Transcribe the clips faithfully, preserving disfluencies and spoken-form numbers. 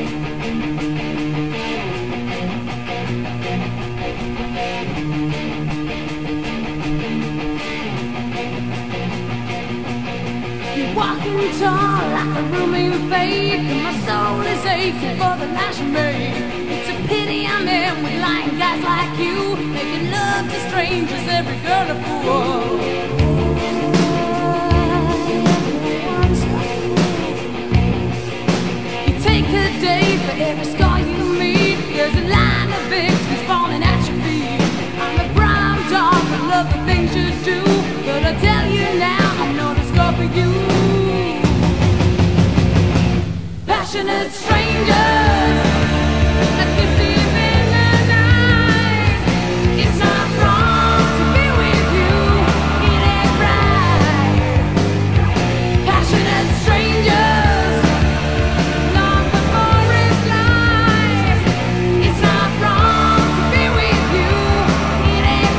Walking tall like a rooming fake, and my soul is aching for the life you made. It's a pity I'm in with lying guys like you, making love to strangers, every girl a fool. You take a day for every scar you meet. There's a line of victims falling at your feet. I'm a brown dog, I love the things you do, but I tell you now, I'm not a scar for you. Passionate strangers that kiss deep in the night. It's not wrong to be with you, it ain't right. Passionate strangers, long before it's light. It's not wrong to be with you, it ain't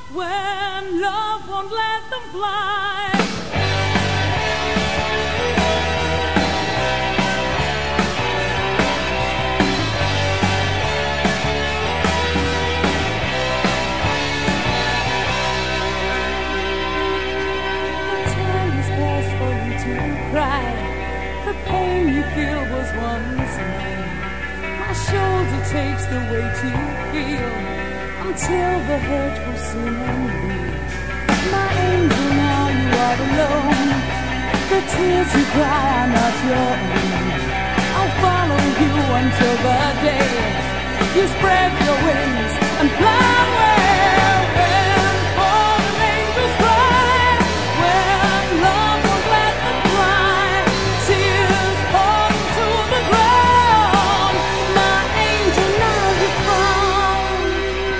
when love won't let them fly. The time has passed for you to cry. The pain you feel was once mine. My shoulder takes the weight you feel until the hurt will soon end. My angel, now you are alone. The tears you cry are not your own. I'll follow you until the day you spread your wings and fly away. When fallen angels cry, when love won't let them fly, tears falling to the ground. My angel, now you're found.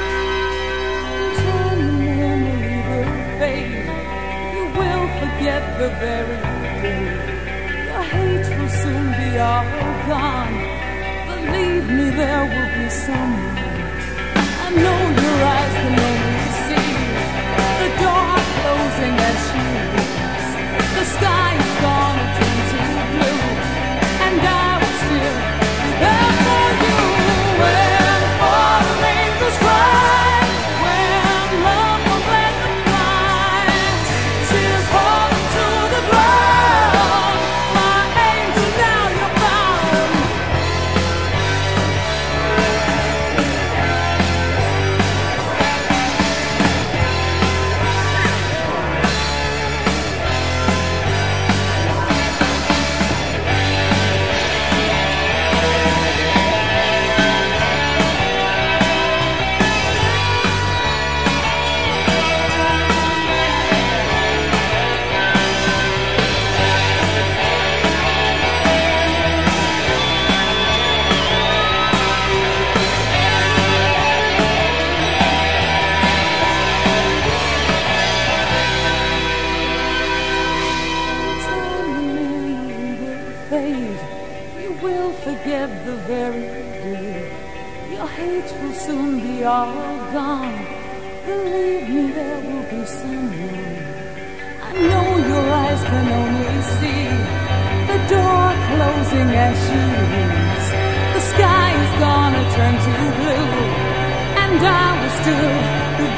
Time the memory will fade. You will forget the very day. Your hate will soon be all gone. Believe me, there will be someone. I know your eyes can only see the door closing as she leaves. The sky is gonna turn to blue, and I will still be there for you. When fallen angels cry, when love won't let them fly, tears falling to the ground. My angel, now you're found. You will forget the very day. Your hate will soon be all gone. Believe me, there will be someone. I know your eyes can only see the door closing as she leaves. The sky is gonna turn to blue, and I will still be